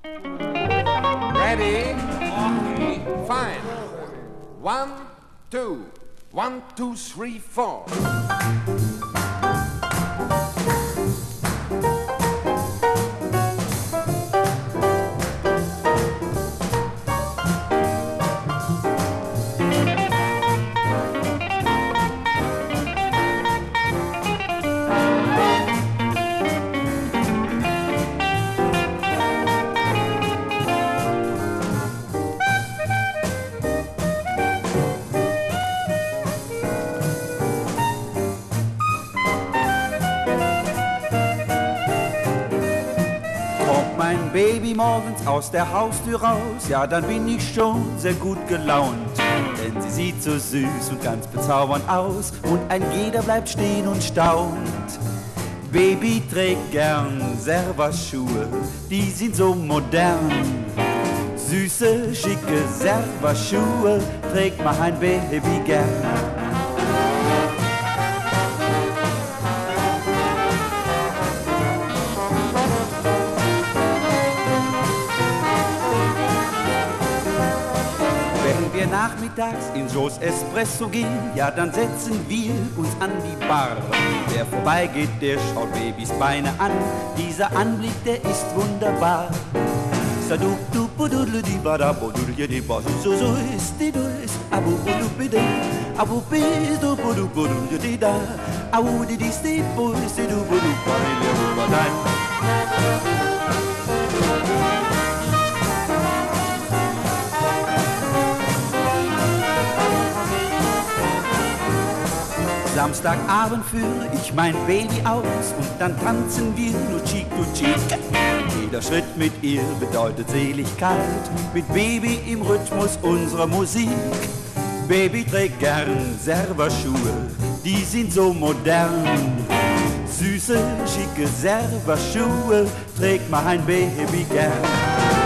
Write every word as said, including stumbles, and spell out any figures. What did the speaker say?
Ready? Fine. One, two. One, two, three, four. Mein Baby morgens aus der Haustür raus, ja, dann bin ich schon sehr gut gelaunt. Denn sie sieht so süß und ganz bezaubernd aus und ein jeder bleibt stehen und staunt. Baby trägt gern Serva-Schuhe, die sind so modern. Süße, schicke Serva-Schuhe trägt mein Baby gern. Wenn wir nachmittags in Joe's Espresso gehen, ja, dann setzen wir uns an die Bar. Wer vorbeigeht, der schaut Babys Beine an. Dieser Anblick, der ist wunderbar. So so ist die Duis, abu budu bide, abu bidu budu budu jadida, abu di di sti bui sti du budu paile ubadan. Samstagabend führe ich mein Baby aus und dann tanzen wir nur Cheek to Cheek. Jeder Schritt mit ihr bedeutet Seligkeit, mit Baby im Rhythmus unserer Musik. Baby trägt gern Serva-Schuhe, die sind so modern. Süße, schicke Serva-Schuhe trägt mein Baby gern.